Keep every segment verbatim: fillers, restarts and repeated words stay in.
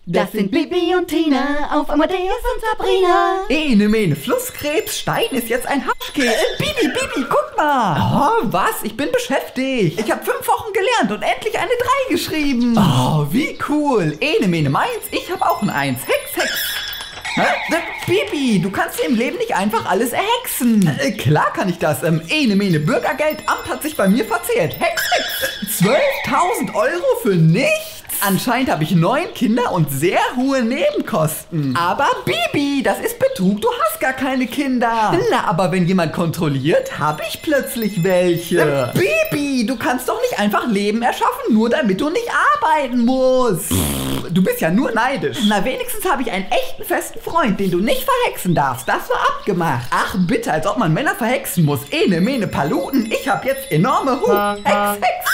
Das sind Bibi und Tina auf Amadeus und Sabrina. Ene Mene Flusskrebs, Stein ist jetzt ein Haschke. Äh, Bibi, Bibi, guck mal. Oh, was? Ich bin beschäftigt. Ich habe fünf Wochen gelernt und endlich eine drei geschrieben. Oh, wie cool. Ene Mene meins, ich habe auch ein eins. Hex, Hex. Hä? Bibi, du kannst im Leben nicht einfach alles erhexen. Äh, klar kann ich das. Ähm, Ene Mene Bürgergeldamt hat sich bei mir verzehrt. Hex, Hex. zwölftausend Euro für nichts? Anscheinend habe ich neun Kinder und sehr hohe Nebenkosten. Aber Bibi, das ist Betrug, du hast gar keine Kinder. Na, aber wenn jemand kontrolliert, habe ich plötzlich welche. Äh, Bibi, du kannst doch nicht einfach Leben erschaffen, nur damit du nicht arbeiten musst. Pff, du bist ja nur neidisch. Na, wenigstens habe ich einen echten festen Freund, den du nicht verhexen darfst. Das war abgemacht. Ach bitte, als ob man Männer verhexen muss. Ene, Mene, Paluten, ich habe jetzt enorme Hu. Hex, Hex.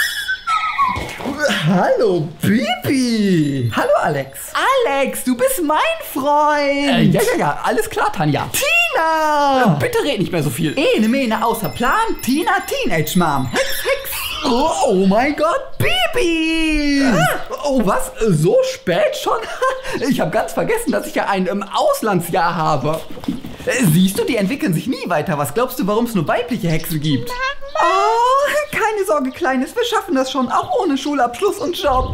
Hallo, Bibi. Hallo, Alex. Alex, du bist mein Freund. Äh, ja, ja, ja, alles klar, Tanja. Tina. Äh, bitte red nicht mehr so viel. Ene, Mene, außer Plan. Tina, Teenage Mom. Hex, Hex. Oh, oh mein Gott, Bibi. Ah, oh, was? So spät schon? Ich habe ganz vergessen, dass ich ja ein ähm, Auslandsjahr habe. Äh, siehst du, die entwickeln sich nie weiter. Was glaubst du, warum es nur weibliche Hexe gibt? Oh, keine Sorge, Kleines, wir schaffen das schon, auch ohne Schulabschluss und Job.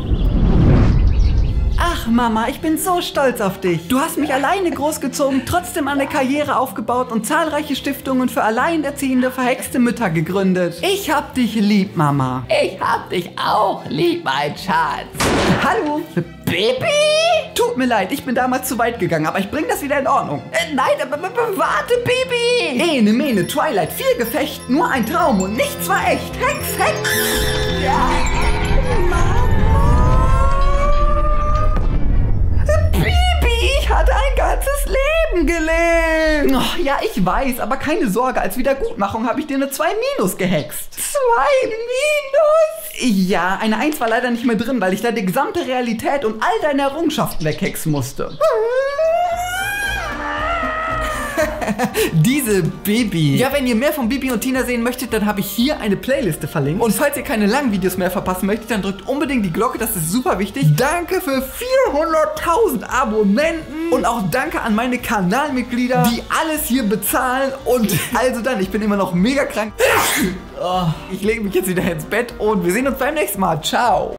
Ach Mama, ich bin so stolz auf dich. Du hast mich alleine großgezogen, trotzdem eine Karriere aufgebaut und zahlreiche Stiftungen für alleinerziehende, verhexte Mütter gegründet. Ich hab dich lieb, Mama. Ich hab dich auch lieb, mein Schatz. Hallo, Baby? Tut mir leid, ich bin damals zu weit gegangen, aber ich bring das wieder in Ordnung. Äh, nein, aber warte, Baby! Ene, Mene, Twilight, viel Gefecht, nur ein Traum und nichts war echt. Hex, Hex! Ja, Mama! Bibi, ich hatte ein ganzes Leben gelebt! Oh, ja, ich weiß, aber keine Sorge, als Wiedergutmachung habe ich dir eine zwei minus gehext. zwei minus? Ja, eine eins war leider nicht mehr drin, weil ich da die gesamte Realität und all deine Errungenschaften weghexen musste. Diese Bibi. Ja, wenn ihr mehr von Bibi und Tina sehen möchtet, dann habe ich hier eine Playliste verlinkt. Und falls ihr keine langen Videos mehr verpassen möchtet, dann drückt unbedingt die Glocke, das ist super wichtig. Danke für vierhunderttausend Abonnenten. Und auch danke an meine Kanalmitglieder, die alles hier bezahlen. Und also dann, ich bin immer noch mega krank. Oh, ich lege mich jetzt wieder ins Bett und wir sehen uns beim nächsten Mal. Ciao.